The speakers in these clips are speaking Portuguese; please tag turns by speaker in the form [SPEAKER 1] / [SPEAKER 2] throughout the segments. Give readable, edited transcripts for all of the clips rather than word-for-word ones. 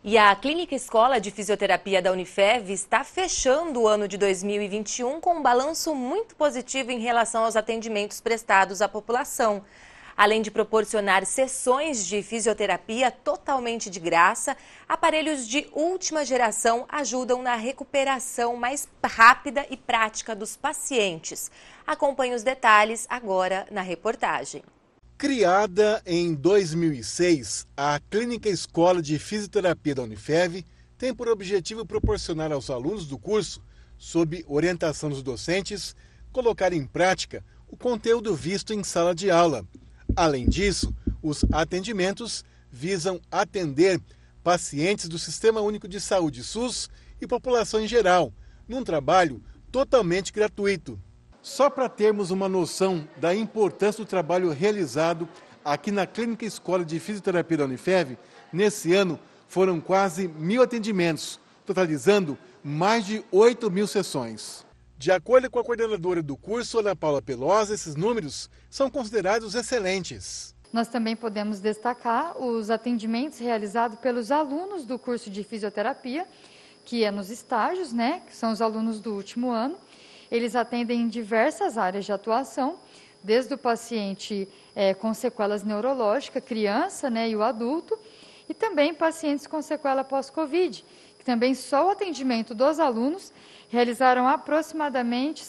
[SPEAKER 1] E a Clínica Escola de Fisioterapia da Unifev está fechando o ano de 2021 com um balanço muito positivo em relação aos atendimentos prestados à população. Além de proporcionar sessões de fisioterapia totalmente de graça, aparelhos de última geração ajudam na recuperação mais rápida e prática dos pacientes. Acompanhe os detalhes agora na reportagem.
[SPEAKER 2] Criada em 2006, a Clínica Escola de Fisioterapia da Unifev tem por objetivo proporcionar aos alunos do curso, sob orientação dos docentes, colocar em prática o conteúdo visto em sala de aula. Além disso, os atendimentos visam atender pacientes do Sistema Único de Saúde SUS e população em geral, num trabalho totalmente gratuito. Só para termos uma noção da importância do trabalho realizado aqui na Clínica Escola de Fisioterapia da Unifev, nesse ano foram quase 1.000 atendimentos, totalizando mais de 8.000 sessões. De acordo com a coordenadora do curso, Ana Paula Pelosa, esses números são considerados excelentes.
[SPEAKER 3] Nós também podemos destacar os atendimentos realizados pelos alunos do curso de fisioterapia, que é nos estágios, que são os alunos do último ano. Eles atendem em diversas áreas de atuação, desde o paciente com sequelas neurológicas, criança e o adulto, e também pacientes com sequela pós-Covid, que também só o atendimento dos alunos realizaram aproximadamente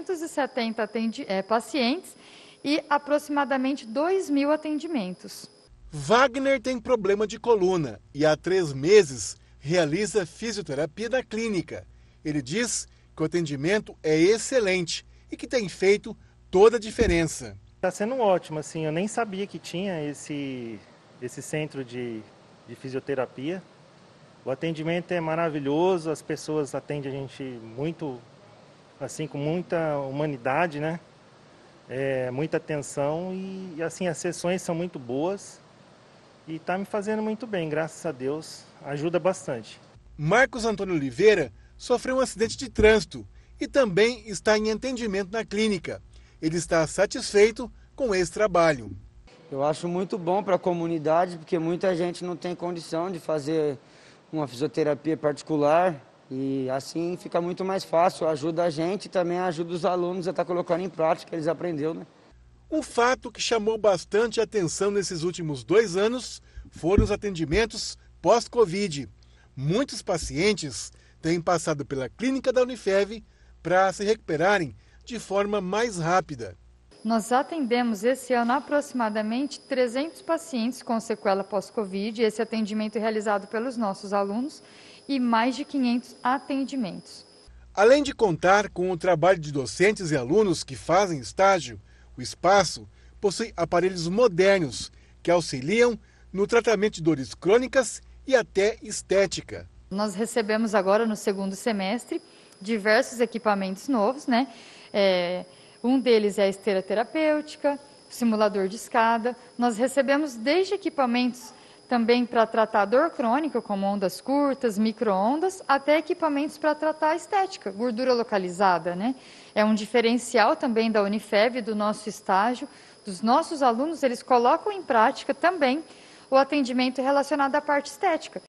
[SPEAKER 3] 670 pacientes e aproximadamente 2.000 atendimentos.
[SPEAKER 2] Wagner tem problema de coluna e há 3 meses realiza fisioterapia na clínica. Ele diz que o atendimento é excelente e que tem feito toda a diferença.
[SPEAKER 4] Está sendo ótimo, assim, eu nem sabia que tinha esse centro de fisioterapia. O atendimento é maravilhoso, as pessoas atendem a gente muito, assim, com muita humanidade, muita atenção e assim, as sessões são muito boas e está me fazendo muito bem, graças a Deus, ajuda bastante.
[SPEAKER 2] Marcos Antônio Oliveira sofreu um acidente de trânsito e também está em atendimento na clínica. Ele está satisfeito com esse trabalho.
[SPEAKER 5] Eu acho muito bom para a comunidade, porque muita gente não tem condição de fazer uma fisioterapia particular e assim fica muito mais fácil. Ajuda a gente e também ajuda os alunos a estar colocando em prática o que eles aprenderam.
[SPEAKER 2] Um fato que chamou bastante atenção nesses últimos 2 anos foram os atendimentos pós-Covid. Muitos pacientes têm passado pela clínica da Unifev para se recuperarem de forma mais rápida.
[SPEAKER 3] Nós atendemos esse ano aproximadamente 300 pacientes com sequela pós-Covid, esse atendimento é realizado pelos nossos alunos, e mais de 500 atendimentos.
[SPEAKER 2] Além de contar com o trabalho de docentes e alunos que fazem estágio, o espaço possui aparelhos modernos que auxiliam no tratamento de dores crônicas e até estética.
[SPEAKER 3] Nós recebemos agora no segundo semestre diversos equipamentos novos, Um deles é a esteira terapêutica, o simulador de escada. Nós recebemos desde equipamentos também para tratar dor crônica, como ondas curtas, micro-ondas, até equipamentos para tratar a estética, gordura localizada. É um diferencial também da Unifev, do nosso estágio, dos nossos alunos, eles colocam em prática também o atendimento relacionado à parte estética.